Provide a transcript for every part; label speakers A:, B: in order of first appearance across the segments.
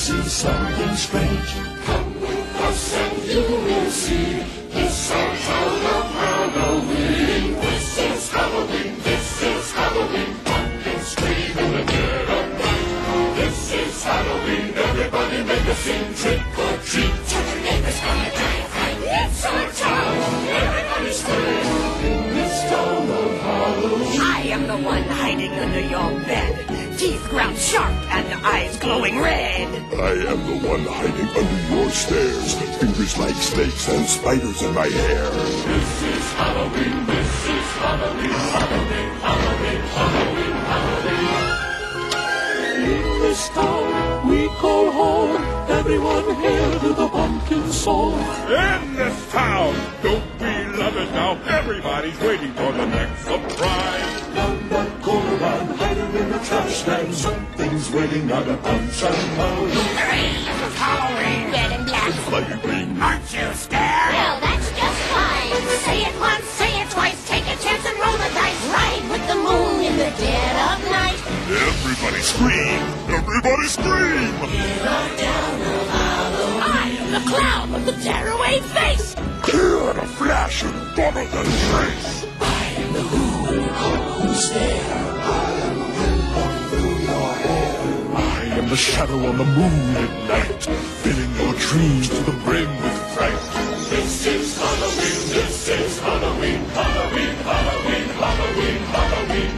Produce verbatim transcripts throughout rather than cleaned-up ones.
A: this is something strange. Come with us and you will see. This our town of Halloween. This is Halloween, this is Halloween. Pumpkins scream in the dead of night. This is Halloween, everybody make a scene. Trick or treat, tell your neighbors gonna die of fright. It's our town, everybody scream. In this town of Halloween.
B: I am the one hiding under your bed. Teeth ground sharp and eyes glowing red.
C: I am the one hiding under your stairs. Fingers like snakes and spiders in my hair.
A: This is Halloween, this is Halloween, Halloween, Halloween, Halloween, Halloween. In this town we call home. Everyone hail to the pumpkin song.
D: In this town, don't we love it now? Everybody's waiting for the next surprise.
A: Down that corner, I'm hiding in the trash can. Something's waiting out a punch and pound.
B: Hooray! It's Halloween! Red and black.
C: Flying green.
B: Aren't you scared?
E: Well, that's just fine. Say it once, say it twice. Take a chance and roll the dice. Ride with the moon in the dead of night.
C: Everybody scream! Everybody scream!
A: In our town of Halloween.
B: I am the clown with the tearaway face.
C: Here in a flash and better than trace.
A: I am the who you call who's there. I am the wind blowing through your hair.
C: I am the shadow on the moon at night, filling your dreams to the brim with fright.
A: This is Halloween, this is Halloween, Halloween, Halloween, Halloween, Halloween.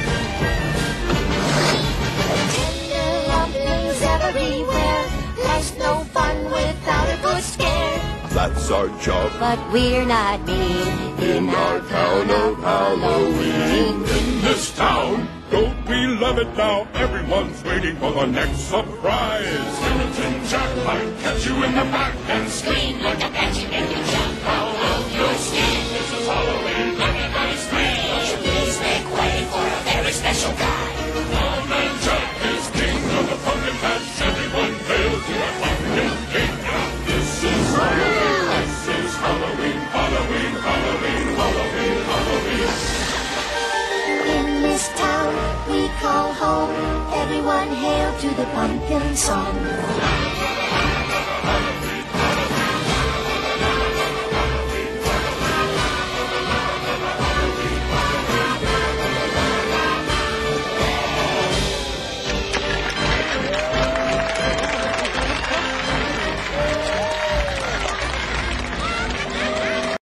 E: Tender rumblings everywhere. Life's no fun without a good scare.
C: That's our job.
E: But we're not mean
C: In our town of Halloween.
D: In this town, don't we love it now? Everyone's waiting for the next surprise.
A: Skeleton Jack might catch you in the back and scream like a banshee and you jump out of your skin. This is Halloween, everybody scream. Won't you please make way for a very special guy? Old Man Jack is king of the pumpkin patch. Everyone hail to the pumpkin king. This is Halloween, this is Halloween, Halloween, Halloween, Halloween, Halloween.
E: In this town we call home. Everyone hail to the pumpkin song.